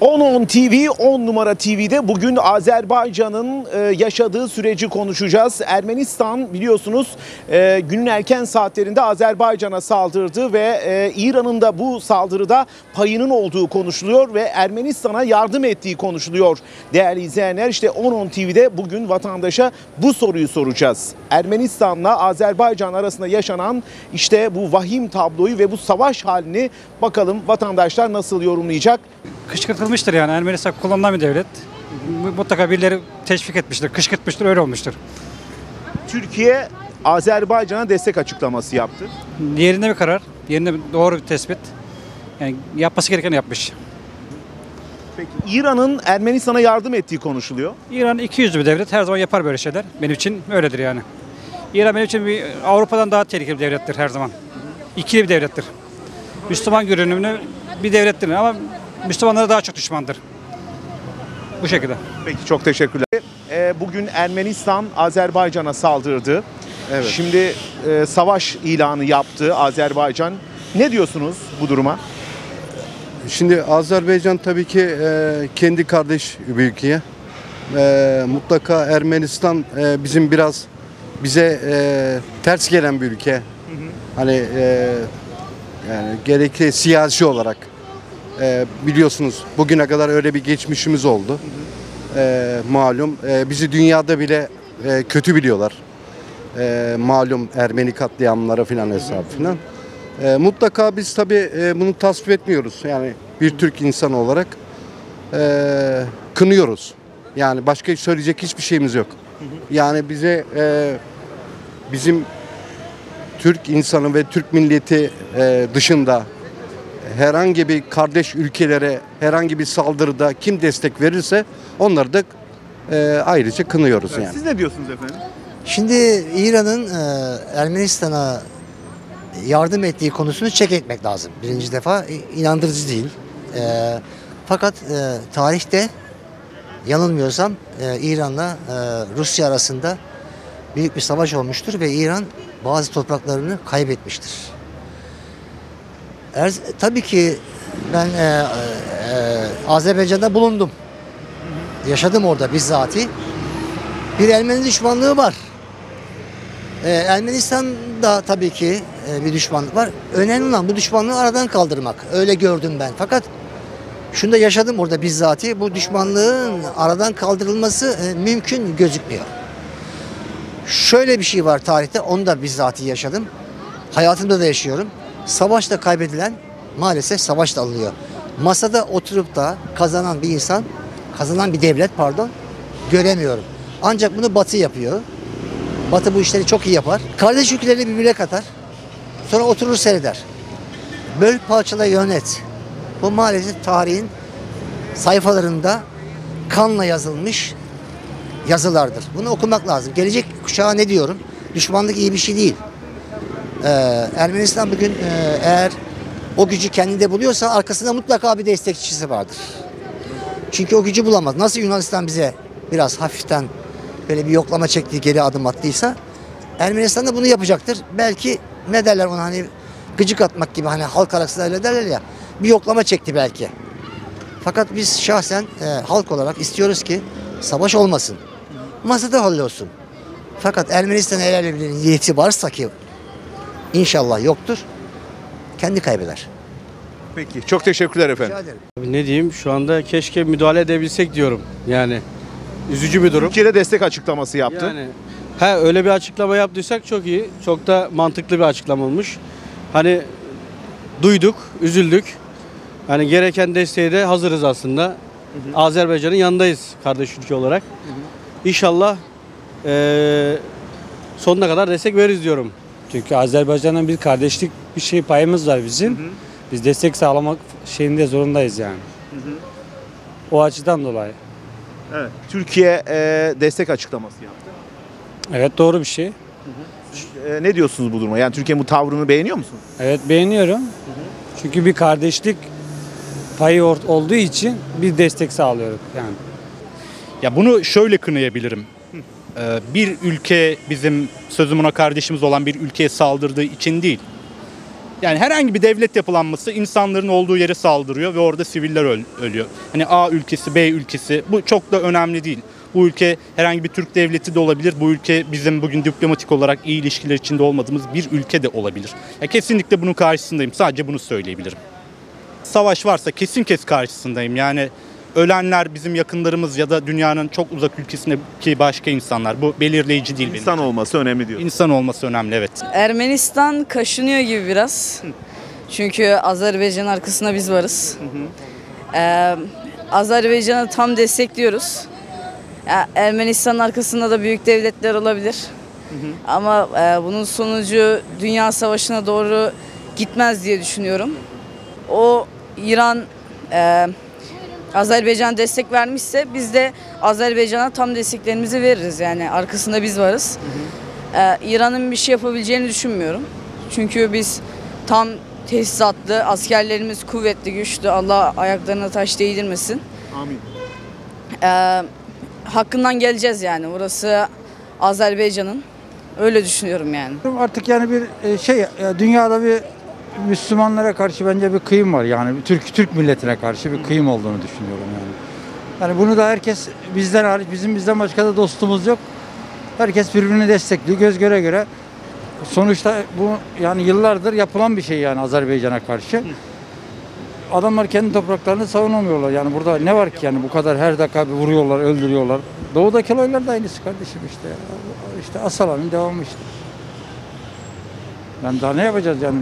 10 TV, 10 numara TV'de bugün Azerbaycan'ın yaşadığı süreci konuşacağız. Ermenistan biliyorsunuz günün erken saatlerinde Azerbaycan'a saldırdı ve İran'ın da bu saldırıda payının olduğu konuşuluyor ve Ermenistan'a yardım ettiği konuşuluyor. Değerli izleyenler, işte 10 TV'de bugün vatandaşa bu soruyu soracağız. Ermenistan'la Azerbaycan arasında yaşanan işte bu vahim tabloyu ve bu savaş halini bakalım vatandaşlar nasıl yorumlayacak? Kışkırtılmıştır yani. Ermenistan kullanılan bir devlet. Mutlaka birileri teşvik etmiştir, kışkırtmıştır, öyle olmuştur. Türkiye Azerbaycan'a destek açıklaması yaptı. Yerinde bir karar, yerinde doğru bir tespit. Yani yapması gerekeni yapmış. Peki İran'ın Ermenistan'a yardım ettiği konuşuluyor. İran ikiyüzlü bir devlet, her zaman yapar böyle şeyler. Benim için öyledir yani. İran benim için Avrupa'dan daha tehlikeli bir devlettir her zaman. İkili bir devlettir. Müslüman görünümlü bir devlettir ama Müslümanlara daha çok düşmandır. Bu şekilde. Peki, çok teşekkürler. Bugün Ermenistan Azerbaycan'a saldırdı. Evet. Şimdi savaş ilanı yaptı Azerbaycan. Ne diyorsunuz bu duruma? Şimdi Azerbaycan tabii ki kendi kardeş bir ülke. Mutlaka Ermenistan bizim biraz bize ters gelen bir ülke. Hani yani gerekli siyasi olarak biliyorsunuz bugüne kadar öyle bir geçmişimiz oldu. Malum bizi dünyada bile kötü biliyorlar. Malum Ermeni katliamları filan hesabı filan. Mutlaka biz tabii bunu tasvip etmiyoruz. Yani bir Türk insanı olarak kınıyoruz. Yani başka söyleyecek hiçbir şeyimiz yok. Yani bize bizim Türk insanı ve Türk milleti dışında herhangi bir kardeş ülkelere herhangi bir saldırıda kim destek verirse onları da ayrıca kınıyoruz yani. Siz ne diyorsunuz efendim? Şimdi İran'ın Ermenistan'a yardım ettiği konusunu check etmek lazım. Birinci defa inandırıcı değil. Fakat tarihte yanılmıyorsam İran'la Rusya arasında büyük bir savaş olmuştur ve İran bazı topraklarını kaybetmiştir. Tabii ki ben Azerbaycan'da bulundum. Yaşadım orada bizzati. Bir Ermeni düşmanlığı var. Ermenistan'da tabii ki bir düşmanlık var. Önemli olan bu düşmanlığı aradan kaldırmak. Öyle gördüm ben. Fakat şunu da yaşadım orada bizzati. Bu düşmanlığın aradan kaldırılması mümkün gözükmüyor. Şöyle bir şey var tarihte. Onu da bizzati yaşadım. Hayatımda da yaşıyorum. Savaşta kaybedilen maalesef savaşla alınıyor. Masada oturup da kazanan bir insan, kazanan bir devlet göremiyorum. Ancak bunu Batı yapıyor. Batı bu işleri çok iyi yapar. Kardeş ülkeleri birbirine katar. Sonra oturur seyreder. Böl, parçala, yönet. Bu maalesef tarihin sayfalarında kanla yazılmış yazılardır. Bunu okumak lazım. Gelecek kuşağa ne diyorum? Düşmanlık iyi bir şey değil. Ermenistan bugün eğer o gücü kendinde buluyorsa arkasında mutlaka bir destekçisi vardır. Çünkü o gücü bulamaz. Nasıl Yunanistan bize biraz hafiften böyle bir yoklama çektiği geri adım attıysa Ermenistan da bunu yapacaktır. Belki ne derler ona, hani gıcık atmak gibi, hani halk arasında öyle derler ya, bir yoklama çekti belki. Fakat biz şahsen halk olarak istiyoruz ki savaş olmasın. Masada hallolsun. Fakat Ermenistan'a eğer bir niyeti varsa ki İnşallah yoktur, kendi kaybeder. Peki, çok teşekkürler efendim. Rica ederim. Ne diyeyim, şu anda keşke müdahale edebilsek diyorum. Yani üzücü bir durum. Türkiye'de destek açıklaması yaptı. Yani öyle bir açıklama yaptıysak çok iyi. Çok da mantıklı bir açıklama olmuş. Hani duyduk, üzüldük. Hani gereken desteğe de hazırız aslında. Azerbaycan'ın yanındayız kardeş ülke olarak. İnşallah sonuna kadar destek veririz diyorum. Çünkü Azerbaycan'dan bir kardeşlik bir şey payımız var bizim. Biz destek sağlamak şeyinde zorundayız yani. O açıdan dolayı. Evet. Türkiye destek açıklaması yaptı. Evet, doğru bir şey. Ne diyorsunuz bu duruma? Yani Türkiye'nin bu tavrını beğeniyor musunuz? Evet, beğeniyorum. Çünkü bir kardeşlik payı olduğu için bir destek sağlıyoruz yani. Ya bunu şöyle kınayabilirim. Bir ülke bizim sözüm ona kardeşimiz olan bir ülkeye saldırdığı için değil. Yani herhangi bir devlet yapılanması insanların olduğu yere saldırıyor ve orada siviller ölüyor. Hani A ülkesi, B ülkesi, bu çok da önemli değil. Bu ülke herhangi bir Türk devleti de olabilir. Bu ülke bizim bugün diplomatik olarak iyi ilişkiler içinde olmadığımız bir ülke de olabilir. Ya kesinlikle bunun karşısındayım. Sadece bunu söyleyebilirim. Savaş varsa kesin karşısındayım. Yani ölenler bizim yakınlarımız ya da dünyanın çok uzak ülkesindeki başka insanlar. Bu belirleyici değil benim İnsan için. olması önemli diyor. İnsan olması önemli, evet. Ermenistan kaşınıyor gibi biraz. Çünkü Azerbaycan arkasında biz varız. Azerbaycan'ı tam destekliyoruz. Ermenistan'ın arkasında da büyük devletler olabilir. Ama bunun sonucu dünya savaşına doğru gitmez diye düşünüyorum. O İran Azerbaycan destek vermişse biz de Azerbaycan'a tam desteklerimizi veririz. Yani arkasında biz varız. İran'ın bir şey yapabileceğini düşünmüyorum. Çünkü biz tam tesisatlı, askerlerimiz kuvvetli, güçlü. Allah ayaklarına taş değdirmesin. Amin. Hakkından geleceğiz yani. Orası Azerbaycan'ın. Öyle düşünüyorum yani. Artık yani bir dünyada bir Müslümanlara karşı bence bir kıyım var yani Türk milletine karşı bir kıyım olduğunu düşünüyorum yani. Yani bunu da herkes bizden hariç bizden başka da dostumuz yok. Herkes birbirini destekliyor göz göre göre. Sonuçta bu yani yıllardır yapılan bir şey yani Azerbaycan'a karşı. Adamlar kendi topraklarını savunamıyorlar yani burada ne var ki yani bu kadar her dakika bir vuruyorlar, öldürüyorlar. Doğudaki olaylar da aynısı kardeşim işte ya. İşte Asala'nın devamı işte. Yani daha ne yapacağız yani?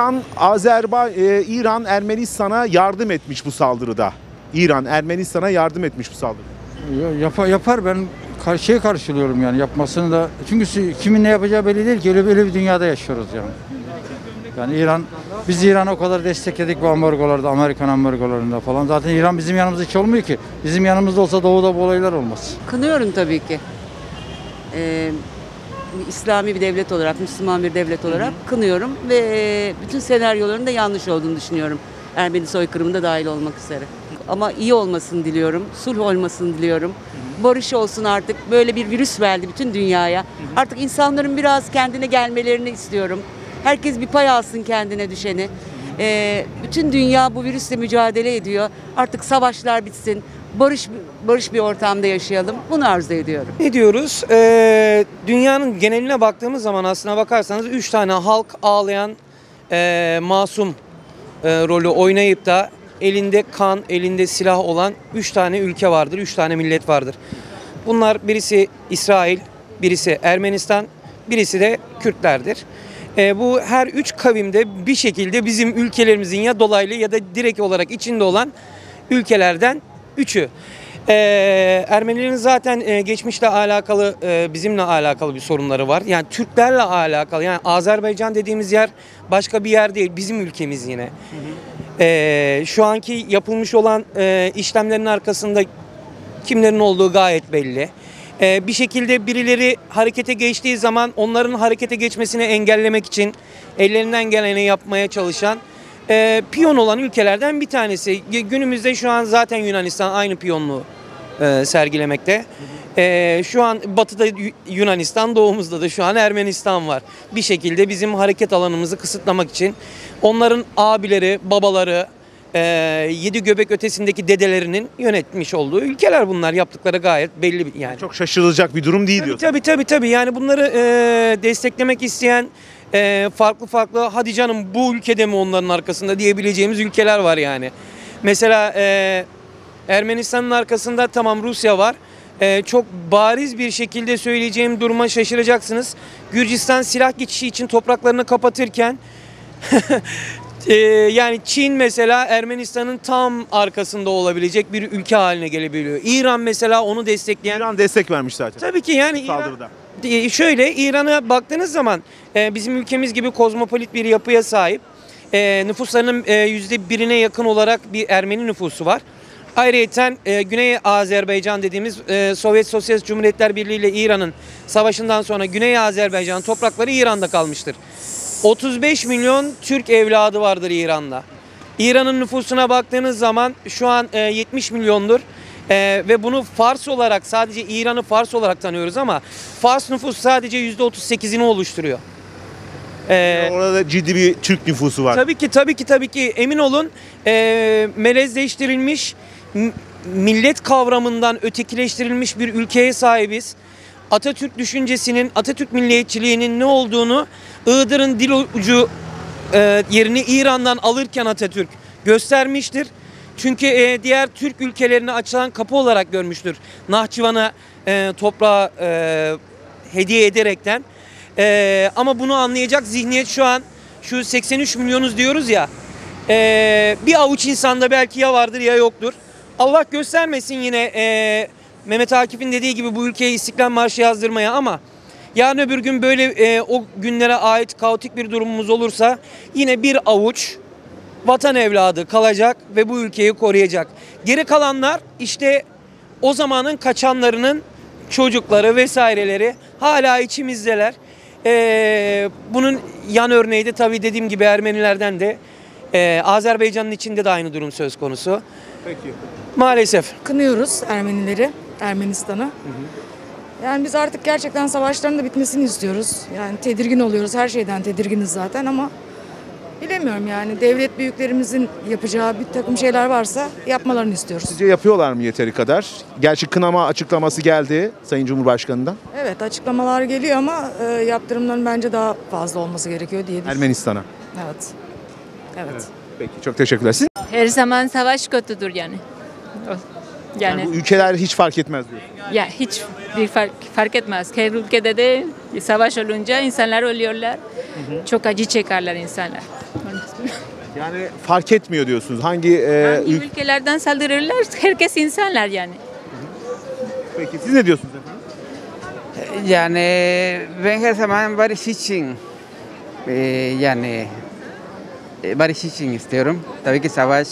İran Ermenistan'a yardım etmiş bu saldırıda. İran Ermenistan'a yardım etmiş bu saldırıda. Yapar ben karşılıyorum yani yapmasını da. Çünkü kimin ne yapacağı belli değil ki öyle bir dünyada yaşıyoruz yani. Yani biz İran'ı o kadar destekledik bu ambargolarda, Amerikan ambargolarında falan. Zaten İran bizim yanımızda hiç olmuyor ki. Bizim yanımızda olsa doğuda bu olaylar olmaz. Kınıyorum tabii ki. İslami bir devlet olarak, Müslüman bir devlet olarak kınıyorum ve bütün senaryoların da yanlış olduğunu düşünüyorum. Ermeni soykırımında dahil olmak üzere. Ama iyi olmasını diliyorum, sulh olmasını diliyorum. Barış olsun artık. Böyle bir virüs verdi bütün dünyaya. Artık insanların biraz kendine gelmelerini istiyorum. Herkes bir pay alsın kendine düşeni. Bütün dünya bu virüsle mücadele ediyor. Artık savaşlar bitsin. Barış bir ortamda yaşayalım. Bunu arzu ediyorum. Ne diyoruz? Dünyanın geneline baktığımız zaman aslına bakarsanız 3 tane halk ağlayan masum rolü oynayıp da elinde kan, elinde silah olan 3 tane ülke vardır, 3 tane millet vardır. Bunlar birisi İsrail, birisi Ermenistan, birisi de Kürtlerdir. Bu her 3 kavimde bir şekilde bizim ülkelerimizin ya dolaylı ya da direkt olarak içinde olan ülkelerden 3'ü. Ermenilerin zaten geçmişle alakalı, bizimle alakalı bir sorunları var. Yani Türklerle alakalı. Yani Azerbaycan dediğimiz yer başka bir yer değil. Bizim ülkemiz yine. Şu anki yapılmış olan işlemlerin arkasında kimlerin olduğu gayet belli. Bir şekilde birileri harekete geçtiği zaman onların harekete geçmesini engellemek için ellerinden geleni yapmaya çalışan piyon olan ülkelerden bir tanesi. Günümüzde şu an zaten Yunanistan aynı piyonluğu sergilemekte. Şu an batıda Yunanistan, doğumuzda da şu an Ermenistan var. Bir şekilde bizim hareket alanımızı kısıtlamak için onların abileri, babaları, 7 göbek ötesindeki dedelerinin yönetmiş olduğu ülkeler bunlar. Yaptıkları gayet belli yani. Çok şaşırılacak bir durum değil diyor. Tabii. Yani bunları desteklemek isteyen farklı hadi canım bu ülkede mi onların arkasında diyebileceğimiz ülkeler var yani. Mesela Ermenistan'ın arkasında tamam Rusya var. Çok bariz bir şekilde söyleyeceğim duruma şaşıracaksınız. Gürcistan silah geçişi için topraklarını kapatırken yani Çin mesela Ermenistan'ın tam arkasında olabilecek bir ülke haline gelebiliyor. İran mesela onu destekleyen. İran destek vermiş zaten. Tabii ki yani saldırıda. Şöyle İran'a baktığınız zaman bizim ülkemiz gibi kozmopolit bir yapıya sahip. Nüfuslarının %1'ine yakın olarak bir Ermeni nüfusu var. Ayrıca Güney Azerbaycan dediğimiz Sovyet Sosyalist Cumhuriyetler Birliği ile İran'ın savaşından sonra Güney Azerbaycan toprakları İran'da kalmıştır. 35 milyon Türk evladı vardır İran'da. İran'ın nüfusuna baktığınız zaman şu an 70 milyondur. Ve bunu Fars olarak sadece İran'ı Fars olarak tanıyoruz ama Fars nüfusu sadece %38'ini oluşturuyor. Orada da ciddi bir Türk nüfusu var. Tabii ki emin olun, melezleştirilmiş, millet kavramından ötekileştirilmiş bir ülkeye sahibiz. Atatürk düşüncesinin, Atatürk milliyetçiliğinin ne olduğunu Iğdır'ın dil ucu yerini İran'dan alırken Atatürk göstermiştir. Çünkü diğer Türk ülkelerine açılan kapı olarak görmüştür. Nahçıvan'a toprağı hediye ederekten. Ama bunu anlayacak zihniyet şu an, şu 83 milyonuz diyoruz ya, bir avuç insanda belki ya vardır ya yoktur. Allah göstermesin yine Mehmet Akif'in dediği gibi bu ülkeye İstiklal Marşı yazdırmaya, ama yarın öbür gün böyle o günlere ait kaotik bir durumumuz olursa yine bir avuç vatan evladı kalacak ve bu ülkeyi koruyacak. Geri kalanlar işte o zamanın kaçanlarının çocukları vesaireleri hala içimizdeler. Bunun yan örneği de tabii dediğim gibi Ermenilerden de Azerbaycan'ın içinde de aynı durum söz konusu. Peki. Maalesef. Kınıyoruz Ermenileri, Ermenistan'ı. Yani biz artık gerçekten savaşların da bitmesini istiyoruz. Yani tedirgin oluyoruz, her şeyden tedirginiz zaten, ama bilemiyorum yani, devlet büyüklerimizin yapacağı bir takım şeyler varsa yapmalarını istiyoruz. Sizce yapıyorlar mı yeteri kadar? Gerçi kınama açıklaması geldi Sayın Cumhurbaşkanı'ndan. Evet, açıklamalar geliyor ama yaptırımların bence daha fazla olması gerekiyor diye düşünüyorum. Ermenistan'a. Evet. Peki, çok teşekkürler. Siz? Her zaman savaş kötüdür yani. Yani bu ülkeler hiç fark etmez diyor. Ya hiç bir fark etmez. Her ülkede de savaş olunca insanlar ölüyorlar. Çok acı çekerler insanlar. Yani fark etmiyor diyorsunuz. Hangi ülkelerden saldırırlar? Herkes insanlar yani. Peki siz ne diyorsunuz efendim? Yani ben her zaman barış için barış için istiyorum. Tabii ki savaş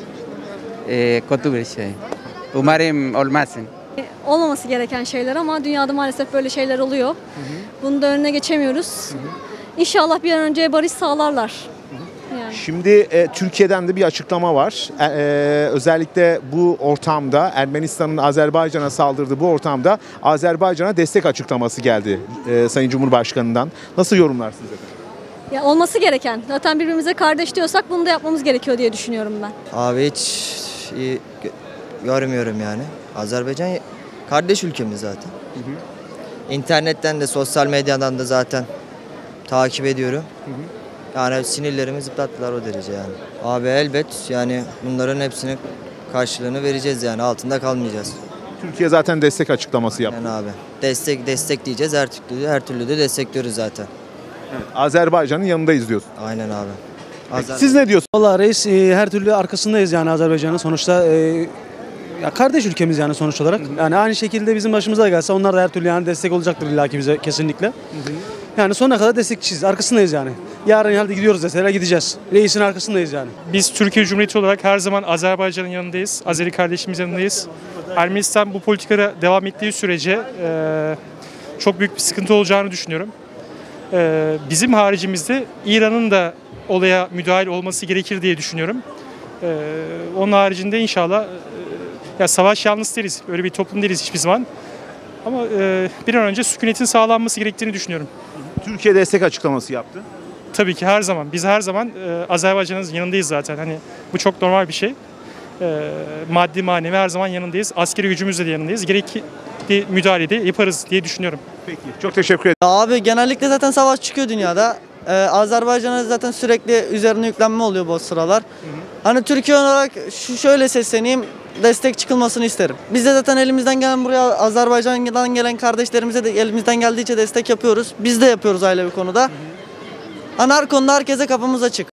kötü bir şey. Umarım olmasın. Olmaması gereken şeyler ama dünyada maalesef böyle şeyler oluyor. Bunun da önüne geçemiyoruz. İnşallah bir an önce barış sağlarlar. Yani. Şimdi Türkiye'den de bir açıklama var. Özellikle bu ortamda, Ermenistan'ın Azerbaycan'a saldırdığı bu ortamda Azerbaycan'a destek açıklaması geldi Sayın Cumhurbaşkanı'ndan. Nasıl yorumlarsınız efendim? Ya olması gereken. Zaten birbirimize kardeş diyorsak bunu da yapmamız gerekiyor diye düşünüyorum ben. Abi hiç iyi görmüyorum yani. Azerbaycan kardeş ülkemiz zaten. İnternetten de sosyal medyadan da zaten takip ediyorum. Yani sinirlerimi zıplattılar o derece yani. Abi elbet yani bunların hepsinin karşılığını vereceğiz yani, altında kalmayacağız. Türkiye zaten destek açıklaması yaptı. Yani abi destekleyeceğiz, her türlü de destekliyoruz zaten. Evet, Azerbaycan'ın yanındayız diyorsun. Aynen abi. Peki, siz ne diyorsunuz? Vallahi reis, her türlü arkasındayız yani Azerbaycan'ın. Sonuçta ya kardeş ülkemiz yani sonuç olarak. Yani aynı şekilde bizim başımıza da gelse onlar da her türlü yani destek olacaktır illaki bize kesinlikle. Yani sonuna kadar destekçiyiz, arkasındayız yani. Yarın hadi gidiyoruz deseler gideceğiz. Reisin arkasındayız yani. Biz Türkiye Cumhuriyeti olarak her zaman Azerbaycan'ın yanındayız. Azeri kardeşimizin yanındayız. Ermenistan bu politikaya devam ettiği sürece çok büyük bir sıkıntı olacağını düşünüyorum. Bizim haricimizde İran'ın da olaya müdahil olması gerekir diye düşünüyorum. Onun haricinde inşallah ya savaş yanlısı değiliz. Öyle bir toplum değiliz hiçbir zaman. Ama bir an önce sükunetin sağlanması gerektiğini düşünüyorum. Türkiye destek açıklaması yaptı. Tabii ki her zaman. Biz her zaman Azerbaycan'ın yanındayız zaten. Hani bu çok normal bir şey. Maddi manevi her zaman yanındayız. Askeri gücümüzle de yanındayız. Gerekli müdahalede yaparız diye düşünüyorum. Peki, çok teşekkür ederim. Abi genellikle zaten savaş çıkıyor dünyada. Azerbaycan'a zaten sürekli üzerine yüklenme oluyor bu sıralar. Hani Türkiye olarak şöyle sesleneyim, destek çıkılmasını isterim. Biz de zaten elimizden gelen buraya Azerbaycan'dan gelen kardeşlerimize de elimizden geldiğince destek yapıyoruz. Biz de yapıyoruz aile bir konuda. Hani her konuda herkese kapımız açık.